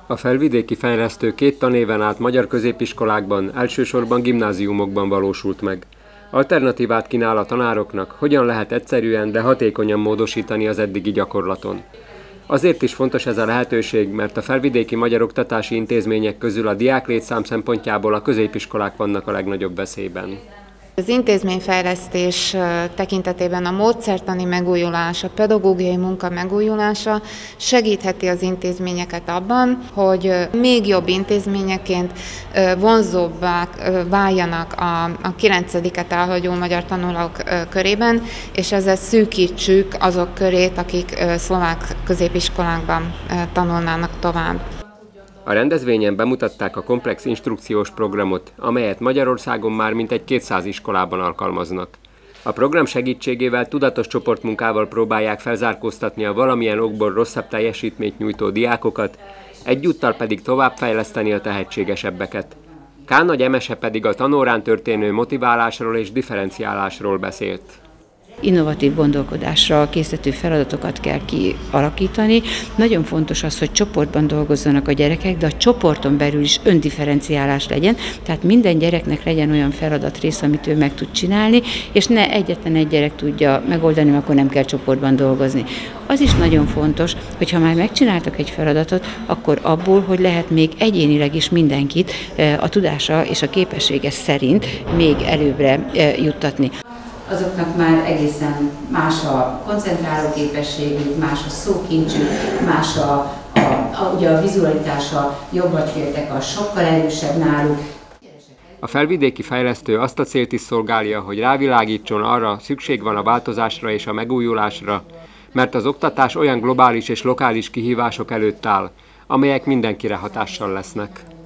A Felvidéki Fejlesztő 2 tanéven át magyar középiskolákban, elsősorban gimnáziumokban valósult meg. Alternatívát kínál a tanároknak, hogyan lehet egyszerűen, de hatékonyan módosítani az eddigi gyakorlaton. Azért is fontos ez a lehetőség, mert a felvidéki magyar oktatási intézmények közül a diáklétszám szempontjából a középiskolák vannak a legnagyobb veszélyben. Az intézményfejlesztés tekintetében a módszertani megújulás, a pedagógiai munka megújulása segítheti az intézményeket abban, hogy még jobb intézményeként vonzóbbá váljanak a 9-et elhagyó magyar tanulók körében, és ezzel szűkítsük azok körét, akik szlovák középiskolákban tanulnának tovább. A rendezvényen bemutatták a komplex instrukciós programot, amelyet Magyarországon már mintegy 200 iskolában alkalmaznak. A program segítségével tudatos csoportmunkával próbálják felzárkóztatni a valamilyen okból rosszabb teljesítményt nyújtó diákokat, egyúttal pedig továbbfejleszteni a tehetségesebbeket. K. Nagy Emese pedig a tanórán történő motiválásról és differenciálásról beszélt. Innovatív gondolkodásra készítő feladatokat kell kialakítani. Nagyon fontos az, hogy csoportban dolgozzanak a gyerekek, de a csoporton belül is öndifferenciálás legyen, tehát minden gyereknek legyen olyan feladatrész, amit ő meg tud csinálni, és ne egyetlen egy gyerek tudja megoldani, akkor nem kell csoportban dolgozni. Az is nagyon fontos, hogy ha már megcsináltak egy feladatot, akkor abból, hogy lehet még egyénileg is mindenkit a tudása és a képessége szerint még előbbre juttatni. Azoknak már egészen más a koncentráló képességük, más a szókincsük, más ugye a vizualitása, jobban féltek, a sokkal erősebb náluk. A Felvidéki Fejlesztő azt a célt is szolgálja, hogy rávilágítson arra, szükség van a változásra és a megújulásra, mert az oktatás olyan globális és lokális kihívások előtt áll, amelyek mindenkire hatással lesznek.